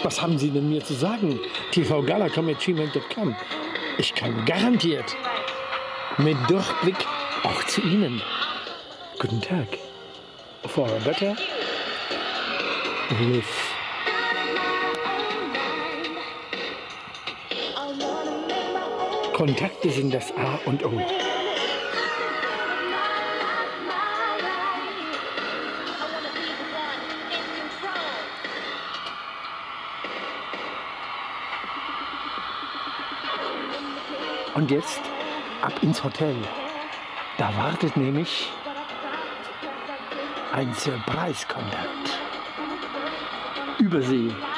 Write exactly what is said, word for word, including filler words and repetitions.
Was haben Sie denn mir zu sagen? T V Gala Commerciement Punkt com. Ich kann garantiert mit Durchblick auch zu Ihnen. Guten Tag. For a better with Kontakte sind das A und O. Und jetzt ab ins Hotel. Da wartet nämlich ein Surprise-Kontakt. Über See.